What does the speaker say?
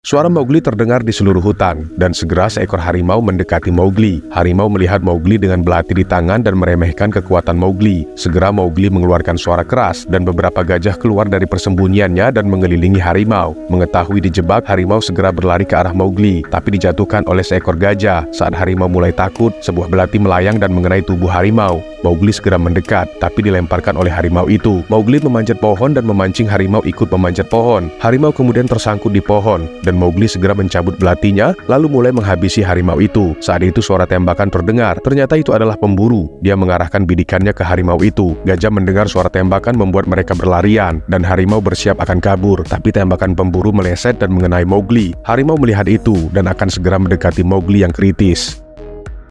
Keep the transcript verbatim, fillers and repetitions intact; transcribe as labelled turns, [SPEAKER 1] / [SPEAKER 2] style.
[SPEAKER 1] Suara Mowgli terdengar di seluruh hutan, dan segera seekor harimau mendekati Mowgli. Harimau melihat Mowgli dengan belati di tangan dan meremehkan kekuatan Mowgli. Segera Mowgli mengeluarkan suara keras, dan beberapa gajah keluar dari persembunyiannya dan mengelilingi harimau. Mengetahui dijebak, harimau segera berlari ke arah Mowgli, tapi dijatuhkan oleh seekor gajah. Saat harimau mulai takut, sebuah belati melayang dan mengenai tubuh harimau. Mowgli segera mendekat, tapi dilemparkan oleh harimau itu. Mowgli memanjat pohon dan memancing harimau ikut memanjat pohon. Harimau kemudian tersangkut di pohon, dan Mowgli segera mencabut belatinya, lalu mulai menghabisi harimau itu. Saat itu suara tembakan terdengar. Ternyata itu adalah pemburu. Dia mengarahkan bidikannya ke harimau itu. Gajah mendengar suara tembakan membuat mereka berlarian, dan harimau bersiap akan kabur. Tapi tembakan pemburu meleset dan mengenai Mowgli. Harimau melihat itu dan akan segera mendekati Mowgli yang kritis.